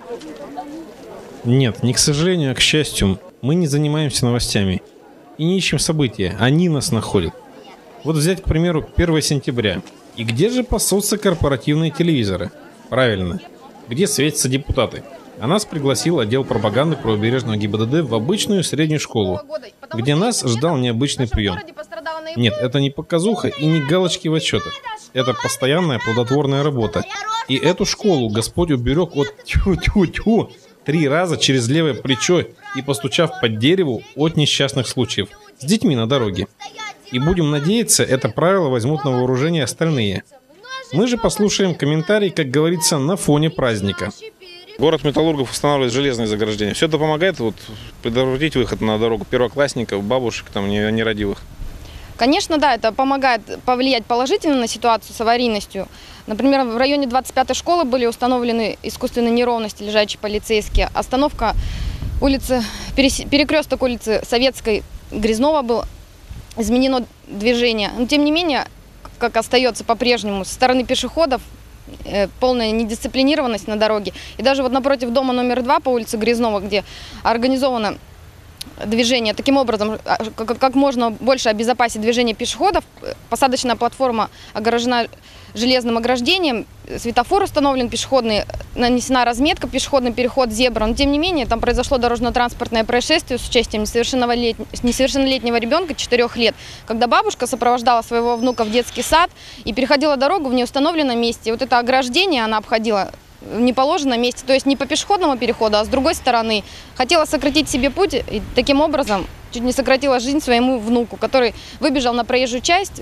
Нет, не к сожалению, а к счастью, мы не занимаемся новостями и не ищем события, они нас находят. Вот взять, к примеру, 1 сентября. И где же пасутся корпоративные телевизоры? Правильно, где светятся депутаты? А нас пригласил отдел пропаганды правобережного ГИБДД в обычную среднюю школу, где нас ждал необычный прием. Нет, это не показуха и не галочки в отчетах. Это постоянная плодотворная работа. И эту школу Господь уберег от тьфу-тьфу-тьфу 3 раза через левое плечо и постучав по дереву от несчастных случаев с детьми на дороге. И будем надеяться, это правило возьмут на вооружение остальные. Мы же послушаем комментарий, как говорится, на фоне праздника. Город Металлургов устанавливает железные заграждения. Все это помогает предотвратить выход на дорогу первоклассников, бабушек, там, нерадивых? Конечно, да, это помогает повлиять положительно на ситуацию с аварийностью. Например, в районе 25-й школы были установлены искусственные неровности, лежачие полицейские. Остановка улицы, перекресток улицы Советской, Грязнова был изменено движение. Но тем не менее, как остается по-прежнему, со стороны пешеходов полная недисциплинированность на дороге. И даже вот напротив дома номер 2 по улице Грязнова, где организовано движение, таким образом, как можно больше обезопасить движение пешеходов, посадочная платформа огорожена железным ограждением, светофор установлен пешеходный, нанесена разметка, пешеходный переход зебра. Но тем не менее, там произошло дорожно-транспортное происшествие с участием несовершеннолетнего ребенка 4 лет, когда бабушка сопровождала своего внука в детский сад и переходила дорогу в неустановленном месте. И вот это ограждение она обходила в неположенном месте, то есть не по пешеходному переходу, а с другой стороны. Хотела сократить себе путь и таким образом чуть не сократила жизнь своему внуку, который выбежал на проезжую часть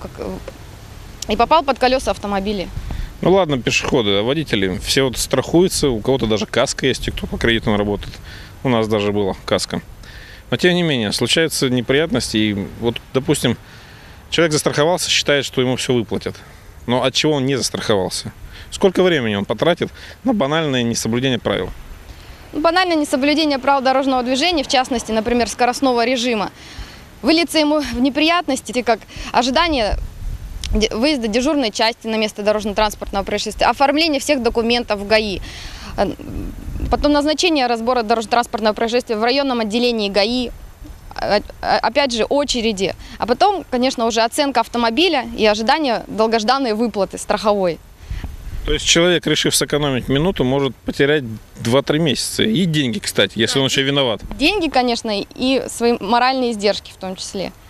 и попал под колеса автомобиля. Ну ладно, пешеходы, а водители все вот страхуются, у кого-то даже каска есть, и кто по кредитам работает. У нас даже была каска. Но тем не менее, случаются неприятности, и вот, допустим, человек застраховался, считает, что ему все выплатят. Но от чего он не застраховался? Сколько времени он потратит на банальное несоблюдение правил? Банальное несоблюдение правил дорожного движения, в частности, например, скоростного режима, выльется ему в неприятности, как ожидание выезда дежурной части на место дорожно-транспортного происшествия, оформление всех документов в ГАИ, потом назначение разбора дорожно-транспортного происшествия в районном отделении ГАИ, опять же, очереди, а потом, конечно, уже оценка автомобиля и ожидание долгожданной выплаты страховой. То есть человек, решив сэкономить минуту, может потерять 2-3 месяца. И деньги, кстати, если он еще виноват. Деньги, конечно, и свои моральные издержки в том числе.